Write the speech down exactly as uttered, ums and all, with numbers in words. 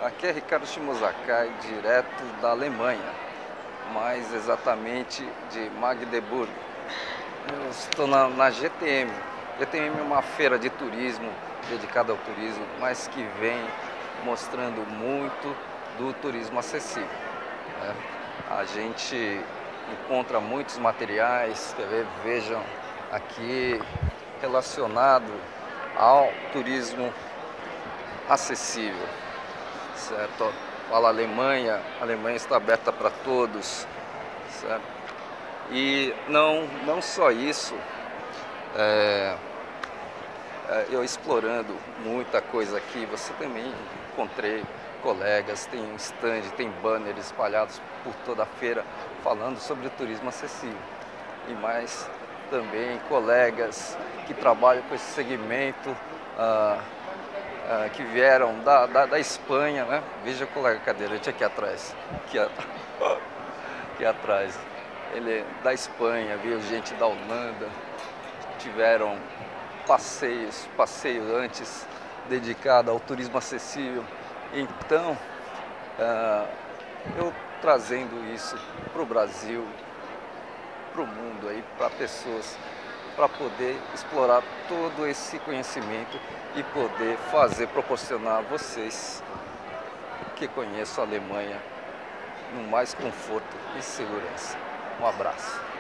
Aqui é Ricardo Shimosakai, direto da Alemanha, mais exatamente de Magdeburgo. Eu estou na, na G T M. G T M é uma feira de turismo dedicada ao turismo, mas que vem mostrando muito do turismo acessível, né? A gente encontra muitos materiais, quer ver, vejam aqui, relacionado ao turismo acessível, certo? Fala Alemanha, a Alemanha está aberta para todos, certo? E não, não só isso, é, é, eu explorando muita coisa aqui, você também encontrei colegas, tem um stand, tem banners espalhados por toda a feira falando sobre o turismo acessível. E mais também colegas que trabalham com esse segmento, ah, ah, que vieram da, da, da Espanha, né? Veja o colega cadeirante aqui atrás, aqui, aqui atrás. Ele é da Espanha, veio gente da Holanda, tiveram passeios, passeio antes dedicado ao turismo acessível. Então, ah, eu trazendo isso para o Brasil, para o mundo, aí, para pessoas, para poder explorar todo esse conhecimento e poder fazer, proporcionar a vocês que conheçam a Alemanha no mais conforto e segurança. Um abraço.